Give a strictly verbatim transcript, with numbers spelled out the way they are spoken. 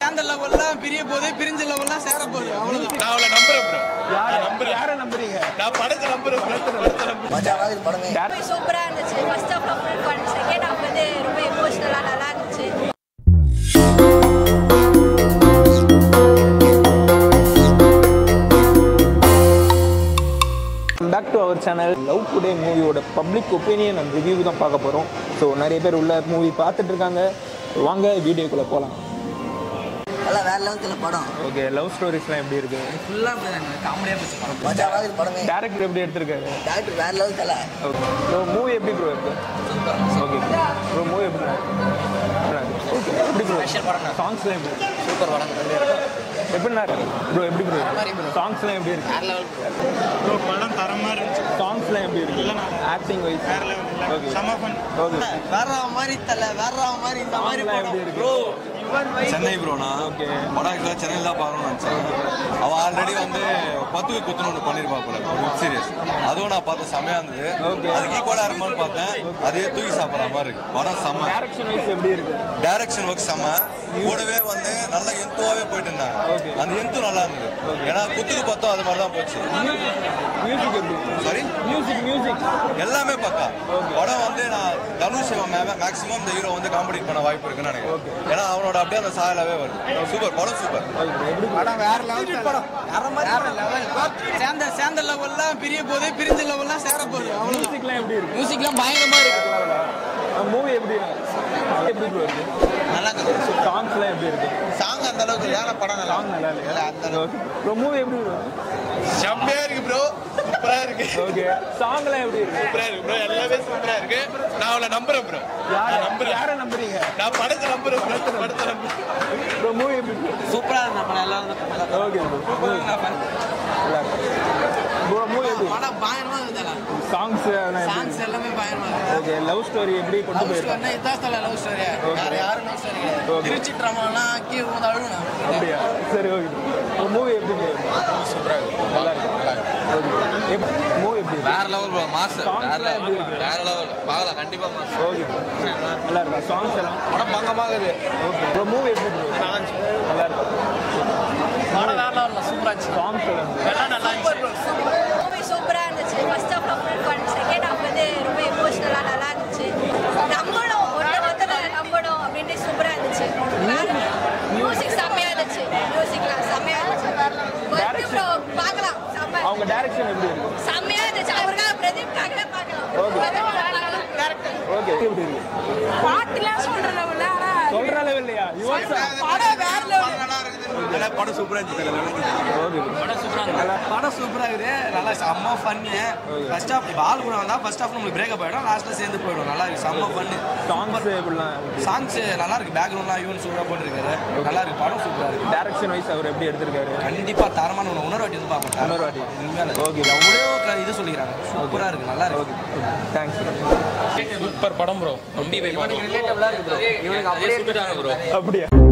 அந்த லெவல்லாம் பிரிய போதே பிரிஞ்ச லெவல்லாம் சேர போகுது. அவ்வளவுதான். நான் அவளை நம்புறேன் ப்ரோ. யாரை நம்புறேன்? யாரை நம்புறீங்க? நான் படத்தை நம்புறேன். படத்தை நம்புறேன். மஜாவா இருக்கு படமே. சூப்பரா இருந்துச்சு. First half full fun, second half வந்து ரொம்ப எமோஷனலா நல்லா இருந்துச்சு. Back to our channel. Love today மூவியோட பப்ளிக் ஒப்பீனியன் அண்ட் ரிவ்யூ தான் பார்க்க போகிறோம். ஸோ நிறைய பேர் உள்ள மூவி பார்த்துட்டு இருக்காங்க. வாங்க வீடியோக்குள்ளே போகலாம். எல்லாம் வேற லெவல்ல படம். ஓகே, லவ் ஸ்டோரிஸ்லாம் எப்படி இருக்கு? ஃபுல்லா காமெடியா போச்சு படம். மஜாவா இருக்கு படமே. டைரக்டர் எப்படி எடுத்திருக்காரு? டைரக்டர் வேற லெவல் தல. ஓகே, ப்ரோ மூவி எப்படி ப்ரோ இருக்கு? சூப்பர். ஓகே ப்ரோ, மூவி எப்படி இருக்கு? ஓகே, எப்படி ப்ரோ? ஸ்பெஷல் படம். சாங்ஸ்லாம் எப்படி? சூப்பர் படம். எப்படின்னா ப்ரோ எப்படி ப்ரோ? சாங்ஸ்லாம் எப்படி இருக்கு? வேற லெவல் ப்ரோ. படம் தரமா இருந்துச்சு. சாங்ஸ்லாம் எப்படி இருக்கு? ஆக்டிங் வைஸ் வேற லெவல். ஓகே, செம ஃபன். ஓகே, வேற மாதிரி தல, வேற மாதிரி இந்த மாதிரி எப்படி இருக்கு ப்ரோ? சென்னை ப்ரோனா. ஓகே, படம் ஆக்சுவலாக சென்னையில் தான் பார்க்கணும்னு நினச்சேன். அவன் ஆல்ரெடி வந்து பத்துக்கு குத்துன்னு ஒன்று பண்ணியிருப்பா போல வெப் சீரிஸ். அதுவும் நான் பார்த்தேன், செம்மையாக இருந்தது. ஓகே, அதுக்கு ஈக்குவலாக இருக்குமான்னு பார்த்தேன். அதே தூக்கி சாப்பிட்ற மாதிரி இருக்கு படம். செம்ம டைரக்ஷன் வைஸ் எப்படி இருக்கு? டைரக்ஷன் ஒர்க் செம்ம. கூடவே வந்து நல்ல எந்துவாகவே போயிட்டு இருந்தாங்க. அந்த எந்து நல்லா இருந்தது. ஏன்னா குத்துக்கு பார்த்தோம் அது மாதிரி தான் போச்சு. மியூசிக் எப்படி? சாரி, மியூசிக் மியூசிக் எல்லாமே பக்கா. படம் வந்து நான் தனுஷ் மேக்ஸிமம் இந்த ஹீரோ வந்து காமெடி பண்ண வாய்ப்பு இருக்குன்னு நினைக்கிறேன். ஏன்னா அவனோட அப்படியே அந்த சாயலாவே வருது. சூப்பர் படம், சூப்பர் படம். வேற லெவல் படம். வேற லெவல். சேர்ந்த சேர்ந்த லெவல்லாம் பிரிய போதே பிரிஞ்ச லெவல்லாம் சேர போகுது. அவ்வளவுதான். மியூசிக்லாம் எப்படி இருக்கு? மியூசிக்லாம் பயங்கரமா இருக்கு. மூவி எப்படி எப்படி ப்ரோ இருக்கு? நல்லா இருக்கு. சாங்ஸ்லாம் எப்படி இருக்கு? சாங் அந்த அளவுக்கு இல்ல, படம் நல்லா நல்லா இல்ல அந்த அளவுக்கு. ப்ரோ மூவி எப்படி ப்ரோ? செம்மையா இருக்கு ப்ரோ. சூப்பரா இருக்கு. ஓகே, சாங்லாம் எப்படி இருக்கு? சூப்பரா இருக்கு ப்ரோ. எல்லாமே சூப்பரா இருக்கு. நான் அவளை நம்புறேன் ப்ரோ. யாரை நம்புறீங்க? யாரை நம்புறீங்க? நான் படத்தை நம்புறேன். படத்தை நம்புறேன் ப்ரோ. மூவி எப்படி? சூப்பரா இருக்கு. நம்ம எல்லாரும் ஓகே ப்ரோ, நல்லா இருக்கு ப்ரோ. மூவி எப்படி? படம் பயங்கரமா இருக்குதல. சாங்ஸ் சாங்ஸ் எல்லாமே பயங்கரமா இருக்கு. ஓகே, லவ் ஸ்டோரி எப்படி கொண்டு போயிருக்காங்க? என்ன இதான் சொல்ல லவ் ஸ்டோரி. வேற யாரும் லவ் ஸ்டோரி கிடையாது. ஓகே, திருச்சி ட்ராமானா கீ வந்து அழுனா. அப்படியா? சரி, ஓகே. ப்ரோ மூவி எப்படி இருக்கு? சூப்பரா இருக்கு. நல்லா இருக்கு. ஓகே, மூவி எப்படி? வேற லெவல் ப்ரோ. மாஸ் வேற லெவல். வேற லெவல். பார்க்கலாம் கண்டிப்பா மாஸ். ஓகே, நல்லா இருக்கு. சாங்ஸ் எல்லாம் படம் பங்கமாக இருக்கு. Okay bro. மூவி எப்படி ப்ரோ? நல்லா இருக்கு. படம் வேற லெவல் சூப்பரா இருந்துச்சு. சாங்ஸ் எல்லாம் எல்லாம் நல்லா இருந்துச்சு. மூவி சூப்பரா இருந்துச்சு. First half full fun, second half வந்து ரொம்ப எமோஷனலா நல்லா இருந்துச்சு. நம்பணும், ஒருத்த ஒருத்தர நம்பணும் அப்படின்ட்டு சூப்பரா இருந்துச்சு. மியூசிக் செம்மையா இருந்துச்சு. மியூசிக்லாம் செம்மையா இருந்துச்சு. ஒர்க் ப்ரோ பார்க்கலாம். செம்ம. அவங்க டைரக்ஷன் எப்படி இருக்கு? செம்மையா இருந்துச்சு. அவருக்காக பிரதீப்காகவே பார்க்கலாம். டேரக்டர் ஓகே, எப்படி இருக்கு? பாட்டுலாம் சொல்ற லெவல்ல சொல்ற லெவல் இல்லையா? யுவன் சார் படம் வேற லெவல். நல்லா படம் சூப்பரா இருந்துச்சு. ஓகே, படம் சூப்பரா இருக்கு. படம் சூப்பரா இருக்குது. நல்லா செம்ம ஃபன்னு. ஃபர்ஸ்ட் ஹாஃப் பால் கூட வந்தா ஃபர்ஸ்ட் ஹாஃப் நமக்கு பிரேக்கப் ஆயிடும், லாஸ்ட்ல சேர்ந்து போயிடும். நல்லா இருக்கு. செம்ம ஃபன்னு. சாங்ஸ் எப்படிலாம்? சாங்ஸ் நல்லா இருக்கு. பேக்ரவுண்ட்லாம் யூன் சூப்பரா போட்டுருக்காரு. நல்லா இருக்கு. படம் சூப்பரா இருக்கு. டைரக்ஷன் வைஸ் அவர் எப்படி எடுத்திருக்காரு? கண்டிப்பா தரமான ஒன்று உணர்வு வாட்டி வந்து பார்ப்போம். இன்னொரு வாட்டி. உண்மையில ஓகே, அவ்வளோ இது சொல்லிக்கிறாங்க. சூப்பரா இருக்கு. நல்லா இருக்கு. தேங்க்ஸ். சூப்பர் படம் ப்ரோ. ரொம்ப ரிலேட்டபிளா இருக்கு ப்ரோ. இவனுக்கு அப்படியே ப்ரோ. அப்படியா?